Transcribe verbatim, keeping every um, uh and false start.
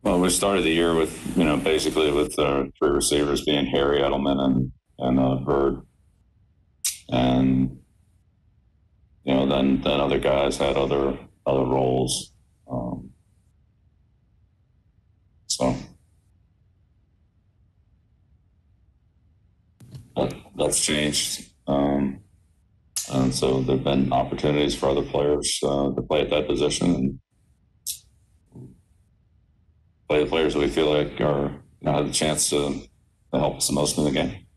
Well, we started the year with, you know, basically with uh, three receivers being Harry, Edelman, and and uh, Bird, and you know, then then other guys had other other roles. Um, so that, that's changed, um, and so there've been opportunities for other players uh, to play at that position and play the players that we feel like are, you know, have the chance to, to help us the most in the game.